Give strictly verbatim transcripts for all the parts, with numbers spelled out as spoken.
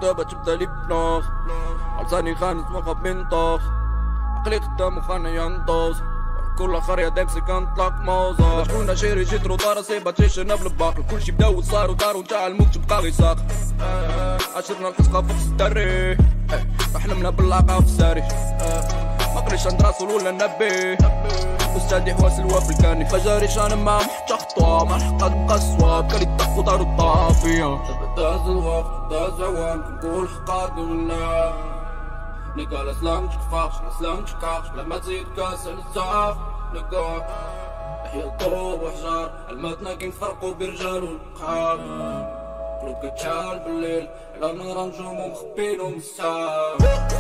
دابا تبدا لي بلاص عرساني خانت مخا بنطاس عقلي قدام وخانا ينطوس كل خرية دامسي كنطلق موزة شكون شيري جيترو دار صيبة تيشنا بالباقل كلشي بدا وصار ودار ونتاع الموت بقى غي ساق عشرنا القصقة فوق الدري حلمنا باللاقة في الساري مقريش عند راسول ولا النبي أستاذي حواس الوافل كاني فجاريش أنا ما محتى خطوة ما الحقات بقى الصواب كان يتخو دارو الطافية داز الوقت داز عوام كنقول حقات ولا نقال اسلام تكفاش اسلام تكاش لما تزيد كاس الزعاف نقال نحيا الطوب وحجار الماتنا كي نفرقو برجال والقحار قلوب كتشعل بالليل على نهار نجوم ومخبين ومسار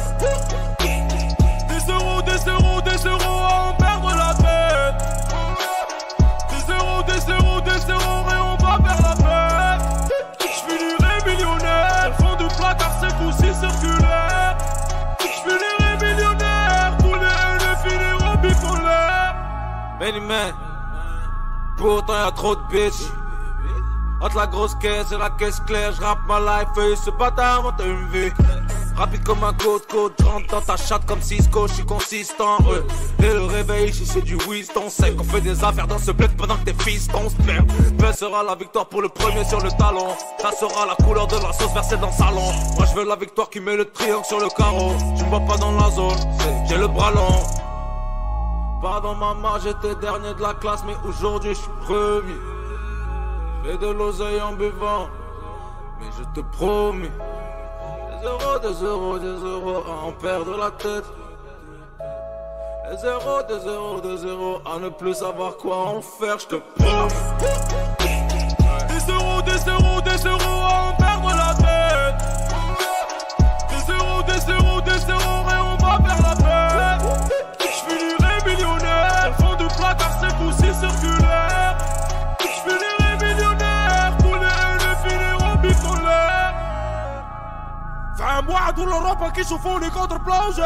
Des euros, des euros, des euros à en perdre la tête. Des euros, des euros, des euros et on va perdre la fête. J'finirai millionnaire, fond de placard c'est aussi circulaire. J'finirai millionnaire, tous les haineux finiront bif en l'air. Benny man, pourtant y'a trop de bitch. Entre la grosse caisse et la caisse claire, j'rappe ma life et ce bâtard monte une vie. Rapide comme un côte-côte, rentre dans ta chatte comme Cisco, j'suis consistant, ouais. Et le réveil, j'y suis du Winston sec. On fait des affaires dans ce bled pendant que tes fistons se perdent. Paix sera la victoire pour le premier sur le talon. Ça sera la couleur de la sauce versée dans le salon. Moi je veux la victoire qui met le triangle sur le carreau. Tu me vois pas dans la zone, j'ai le bras long. Pardon maman, j'étais dernier de la classe, mais aujourd'hui je suis premier. J'ai de l'oseille en buvant, mais je te promets. Des euros, des euros, des euros à en perdre la tête. Des euros, des euros, des euros à ne plus savoir quoi en faire, je te promets. Des euros, des euros, des euros à en perdre la tête. Des euros, des euros, des euros et on va perdre la tête. J'finirai millionnaire, fond de placard c'est aussi circulaire. J'finirai millionnaire, tous les haineux finiront bif en l'air. فعام واحد والأوروبا كيشوفوني كونتر بلونجي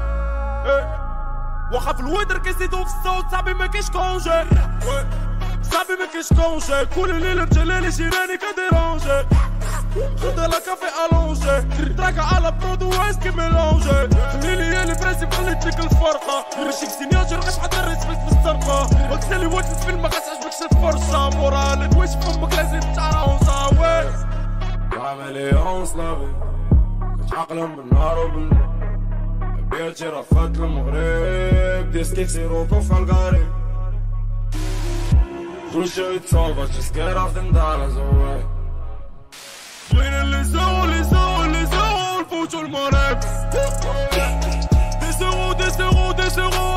واخا في الويتر كيزيدو في الصوت صاحبي ما كاينش كونجي صاحبي ما كاينش كونجي كل ليلة مجلالي جيراني كديرونجي خد لا كافي الونجي تراكا على برودو ويسكي ميلونجي خليلي يا لي برانسيب خليت لك الفرقة ماشي سينياتور غاش حد الريسبكت في السرقة وكسالي وقت الفيلم ما غاتعجبكش الفرصة مورا اللي تويش فمك لازم تعرفها وي عملية صلابي عقلهم بالنهار وبالليل بيتي رفات المغرب ديسكي سيروكو في الغارب كلشي يتصوبر جسكيرا في ندار زواي بغينا لي زو لي زو لي زو نفوتو المغرب دي زورو دي زورو دي زورو